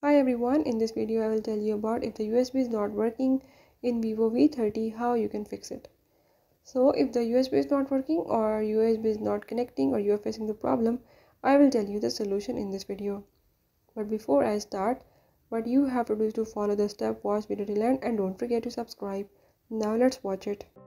Hi everyone, in this video I will tell you about if the USB is not working in Vivo V30, how you can fix it. So if the USB is not working or USB is not connecting or you are facing the problem, I will tell you the solution in this video. But before I start, what you have to do is to follow the step, watch video till end and don't forget to subscribe. Now let's watch it.